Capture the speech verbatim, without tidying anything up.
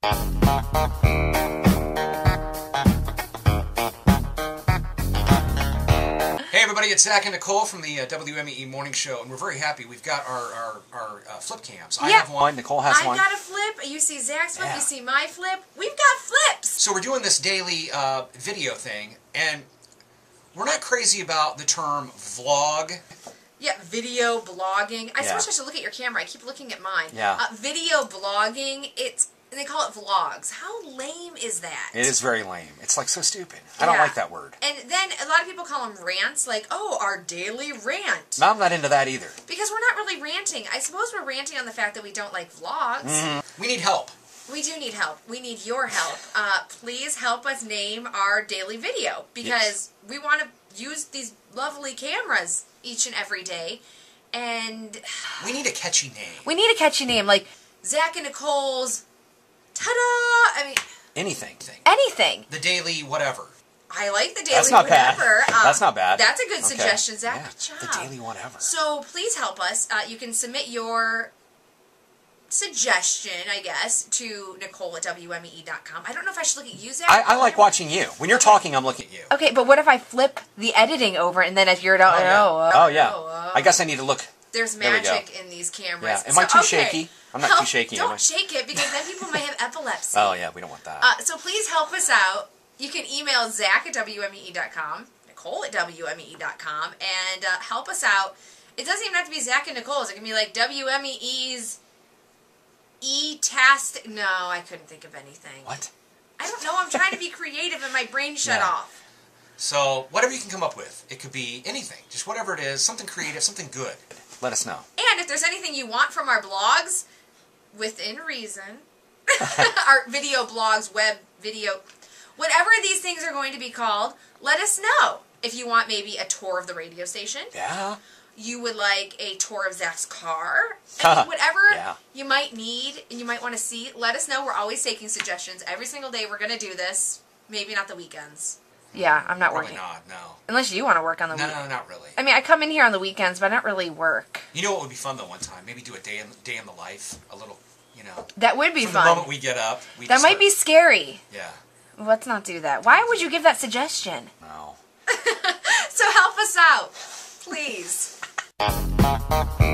Hey everybody, it's Zach and Nicole from the uh, W M E E Morning Show, and we're very happy. We've got our, our, our uh, flip cams. I yeah. have one, Nicole has I one. I got a flip, you see Zach's flip, Yeah. you see my flip. We've got flips! So we're doing this daily uh, video thing, and we're not crazy about the term vlog. Yeah, video blogging. I Yeah. suppose I should look at your camera. I keep looking at mine. Yeah. Uh, video blogging, it's they call it vlogs. How lame is that? It is very lame. It's like so stupid. I don't Yeah. like that word. And then a lot of people call them rants, like, oh, our daily rant. No, I'm not into that either. Because we're not really ranting. I suppose we're ranting on the fact that we don't like vlogs. Mm-hmm. We need help. We do need help. We need your help. Uh, please help us name our daily video, because Yes. we want to use these lovely cameras each and every day, and We need a catchy name. we need a catchy name, like Zach and Nicole's ta-da! I mean, Anything. anything. The daily whatever. I like the daily That's not bad. whatever. Um, That's not bad. That's a good Okay. suggestion, Zach. Yeah, Good job. the daily whatever. So please help us. Uh, you can submit your suggestion, I guess, to Nicole at W M E E dot com. I don't know if I should look at you, Zach. I, I like watching you. When you're talking, I'm looking at you. Okay, but what if I flip the editing over and then if you're don't Oh, yeah. know? uh, Oh, yeah. uh, I guess I need to look. There's There we go. magic in these cameras. Yeah. Am I too okay. shaky? I'm not Help- too shaky, am Don't I? shake it, because then people might have epilepsy. Oh, yeah, we don't want that. Uh, so please help us out. You can email Zach at W M E E dot com, Nicole at W M E E dot com, and uh, help us out. It doesn't even have to be Zach and Nicole's. It can be like W M E E's E-tastic. No, I couldn't think of anything. What? I don't know. I'm trying to be creative and my brain shut Yeah. off. So whatever you can come up with. It could be anything. Just whatever it is. Something creative, something good. Let us know. And if there's anything you want from our blogs, within reason, our video blogs, web video, whatever these things are going to be called, let us know. If you want maybe a tour of the radio station, Yeah. you would like a tour of Zach's car, I mean, whatever Yeah. you might need and you might want to see, let us know. We're always taking suggestions. Every single day we're going to do this. Maybe not the weekends. Yeah, I'm not Probably working. not, no. Unless you want to work on the No, weekends. no, not really. I mean, I come in here on the weekends, but I don't really work. You know what would be fun though one time? Maybe do a day in, day in the life. A little, you know. That would be From fun. the moment we get up. We That just might start- be scary. Yeah. Let's not do that. Why would you give that suggestion? No. So help us out, please.